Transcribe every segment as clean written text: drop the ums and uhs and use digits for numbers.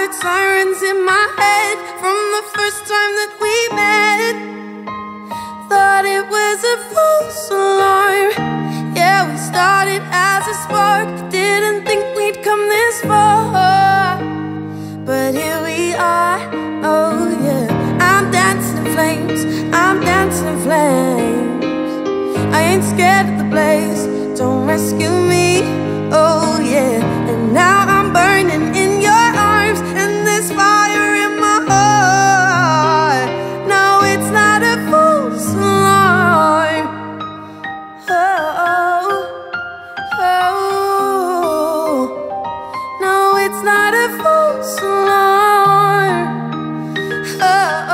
heard sirens in my head from the first time that we met. Thought it was a false alarm. Yeah, we started as a spark. Didn't think we'd come this far, but here we are. Oh yeah, I'm dancing in flames, I'm dancing in flames. I ain't scared of the blaze, don't rescue me. Oh yeah, and now I'm burning in your arms, and there's fire in my heart. No, it's not a false alarm. Oh, oh, no, it's not a false alarm. Oh,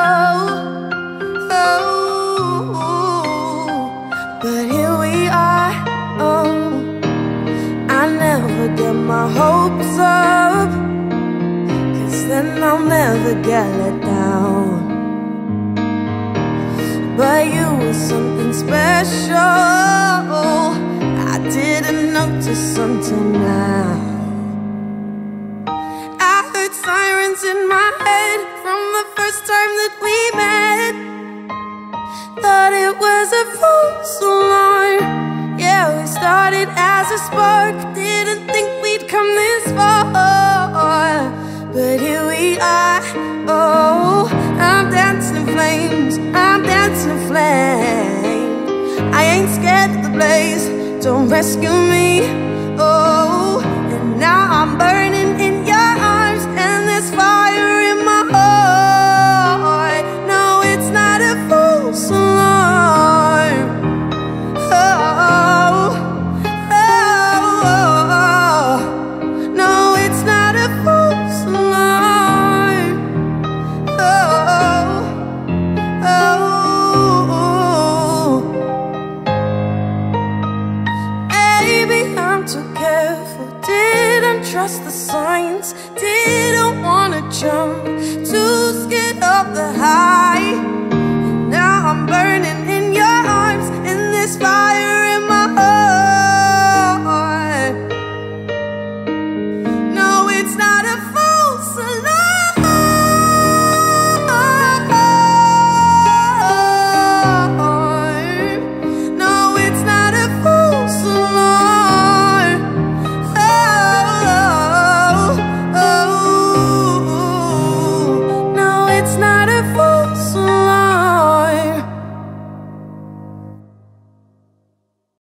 oh, but here we are. Oh, I never get my hopes up, 'cause then I'll never get let down. But you were something special I didn't notice until now. I heard sirens in my head from the first time that we met. Thought it was a false alarm. Yeah, we started as a spark. Didn't think we'd come this far, but here we are. Oh, I'm dancing in flames, I'm dancing in flames. I ain't scared of the blaze, don't rescue me. Oh, and now I'm burning in your arms, and there's fire in my heart. No, it's not a false alarm. Oh, oh, oh, no, it's not a false alarm. Oh, oh, maybe I'm too careful, didn't trust the signs, didn't wanna jump, too scared of the high.